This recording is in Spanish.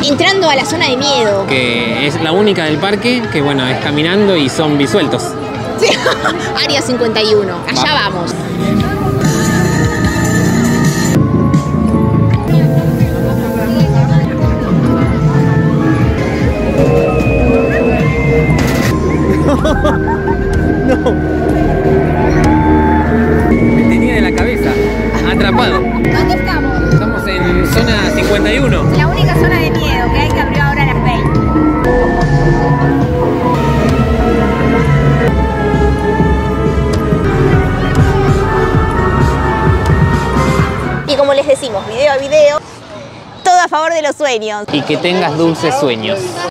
entrando a la zona de miedo. Que es la única del parque que, bueno, es caminando y zombies sueltos. Sí. Área 51, allá vamos. No. Me tenía de la cabeza, atrapado. ¿Dónde estamos? Estamos en zona 51. La única zona de miedo que hay que abrió ahora a las 20. Y como les decimos, video a video, todo a favor de los sueños. Y que tengas dulces sueños.